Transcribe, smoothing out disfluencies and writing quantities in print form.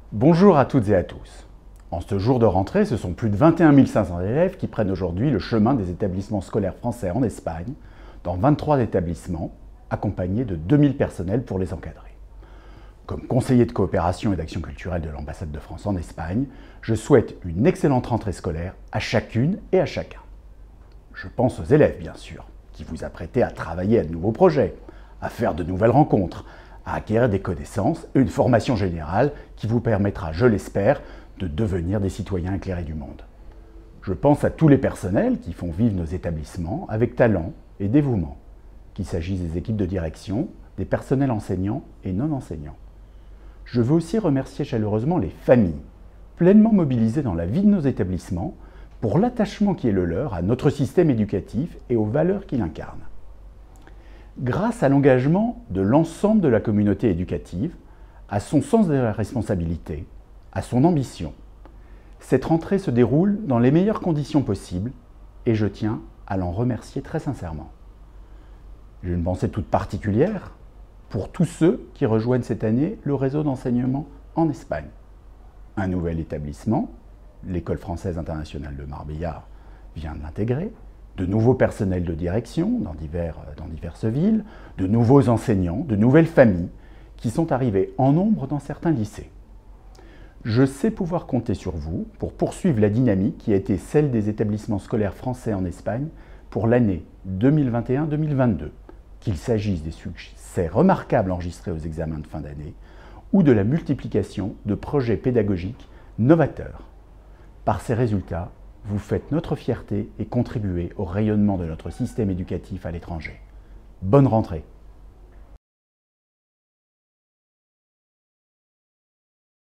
Bonjour à toutes et à tous. En ce jour de rentrée, ce sont plus de 21 500 élèves qui prennent aujourd'hui le chemin des établissements scolaires français en Espagne, dans 23 établissements, accompagnés de 2000 personnels pour les encadrer. Comme conseiller de coopération et d'action culturelle de l'ambassade de France en Espagne, je souhaite une excellente rentrée scolaire à chacune et à chacun. Je pense aux élèves, bien sûr, qui vous apprêtez à travailler à de nouveaux projets, à faire de nouvelles rencontres, à acquérir des connaissances et une formation générale qui vous permettra, je l'espère, de devenir des citoyens éclairés du monde. Je pense à tous les personnels qui font vivre nos établissements avec talent et dévouement, qu'il s'agisse des équipes de direction, des personnels enseignants et non enseignants. Je veux aussi remercier chaleureusement les familles, pleinement mobilisées dans la vie de nos établissements, pour l'attachement qui est le leur à notre système éducatif et aux valeurs qu'il incarne. Grâce à l'engagement de l'ensemble de la communauté éducative, à son sens de la responsabilité, à son ambition, cette rentrée se déroule dans les meilleures conditions possibles et je tiens à l'en remercier très sincèrement. J'ai une pensée toute particulière pour tous ceux qui rejoignent cette année le réseau d'enseignement en Espagne. Un nouvel établissement, l'École française internationale de Marbella, vient de l'intégrer, de nouveaux personnels de direction dans diverses villes, de nouveaux enseignants, de nouvelles familles qui sont arrivés en nombre dans certains lycées. Je sais pouvoir compter sur vous pour poursuivre la dynamique qui a été celle des établissements scolaires français en Espagne pour l'année 2021-2022, qu'il s'agisse des succès remarquables enregistrés aux examens de fin d'année ou de la multiplication de projets pédagogiques novateurs. Par ces résultats, vous faites notre fierté et contribuez au rayonnement de notre système éducatif à l'étranger. Bonne rentrée!